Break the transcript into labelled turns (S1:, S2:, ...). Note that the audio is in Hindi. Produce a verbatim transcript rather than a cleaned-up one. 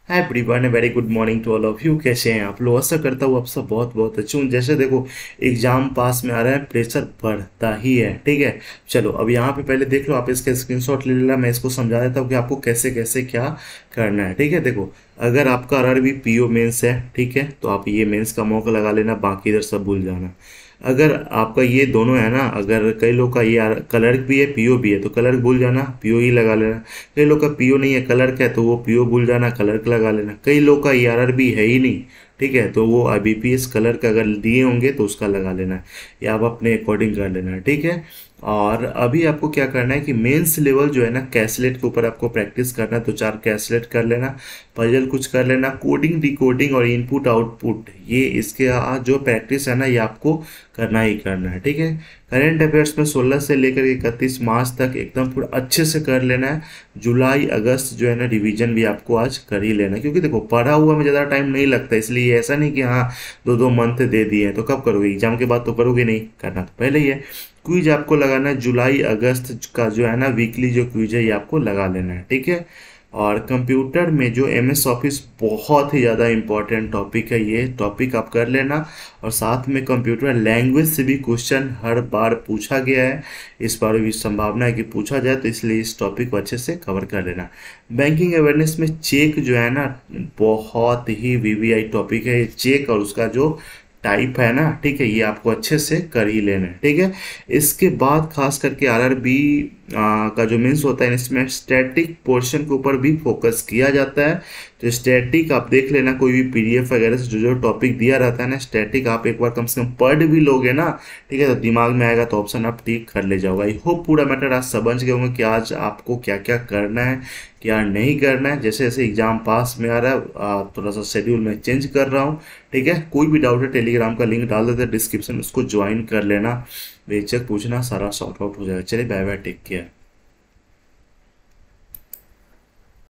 S1: Everyone, very good morning to all of you. कैसे हैं आप लोग? आशा करता हूँ आप सब बहुत बहुत अच्छे हों। जैसे देखो, एग्जाम पास में आ रहा है, प्रेशर बढ़ता ही है। ठीक है, चलो अब यहाँ पे पहले देख लो, आप इसका स्क्रीनशॉट ले लेना। मैं इसको समझा देता हूँ कि आपको कैसे कैसे क्या करना है। ठीक है, देखो, अगर आपका आरआरबी पीओ मेंस है, ठीक है, तो आप ये मेंस का मौका लगा लेना, बाकी इधर सब भूल जाना। अगर आपका ये दोनों है ना, अगर कई लोग का ये क्लर्क भी है पीओ भी है, तो क्लर्क भूल जाना, पीओ ही लगा लेना। कई लोग का पीओ नहीं है, क्लर्क है, तो वो पीओ भूल जाना, क्लर्क लगा लेना। कई लोग का ईआरआर भी है ही नहीं, ठीक है, तो वो आईबीपीएस क्लर्क अगर दिए होंगे तो उसका लगा लेना है, या आप अपने अकॉर्डिंग कर लेना है। ठीक है, और अभी आपको क्या करना है कि मेंस लेवल जो है ना, कैसलेट के ऊपर आपको प्रैक्टिस करना है, तो चार कैसलेट कर लेना, पजल कुछ कर लेना, कोडिंग डिकोडिंग और इनपुट आउटपुट, ये इसके आज जो प्रैक्टिस है ना, ये आपको करना ही करना है। ठीक है, करंट अफेयर्स में सोलह से लेकर इकतीस मार्च तक एकदम पूरा अच्छे से कर लेना है। जुलाई अगस्त जो है ना, रिवीजन भी आपको आज कर ही लेना है, क्योंकि देखो पढ़ा हुआ में ज़्यादा टाइम नहीं लगता, इसलिए ऐसा नहीं कि हाँ दो दो मंथ दे दिए हैं तो कब करोगे, एग्जाम के बाद तो करोगे नहीं, करना तो पहले ही है। क्विज आपको लगाना है जुलाई अगस्त का जो है ना, वीकली जो क्विज है ये आपको लगा लेना है। ठीक है, और कंप्यूटर में जो एम एस ऑफिस बहुत ही ज़्यादा इम्पॉर्टेंट टॉपिक है, ये टॉपिक आप कर लेना। और साथ में कंप्यूटर लैंग्वेज से भी क्वेश्चन हर बार पूछा गया है, इस बार भी संभावना है कि पूछा जाए, तो इसलिए इस टॉपिक को अच्छे से कवर कर लेना। बैंकिंग अवेयरनेस में चेक जो है ना, बहुत ही वीवीआई टॉपिक है ये चेक, और उसका जो टाइप है ना, ठीक है, ये आपको अच्छे से कर ही लेना है। ठीक है, इसके बाद खास करके आरआरबी का जो मीन्स होता है, इसमें स्टैटिक पोर्शन के ऊपर भी फोकस किया जाता है। तो स्टैटिक आप देख लेना, कोई भी पीडीएफ वगैरह से जो जो टॉपिक दिया रहता है ना, स्टैटिक आप एक बार कम से कम पढ़ भी लोगे ना, ठीक है, तो दिमाग में आएगा, तो ऑप्शन आप टिक कर ले जाओगे। आई होप पूरा मैटर आज समझ गए होंगे कि आज आपको क्या क्या करना है, क्या नहीं करना है। जैसे जैसे एग्जाम पास में आ रहा है, आ, थोड़ा सा शेड्यूल में चेंज कर रहा हूँ। ठीक है, कोई भी डाउट है टेलीग्राम का लिंक डाल देते हैं डिस्क्रिप्शन में, उसको ज्वाइन कर लेना, बेचक पूछना, सारा सॉर्ट आउट हो जाएगा। चलिए, बाय बाय, टेक केयर।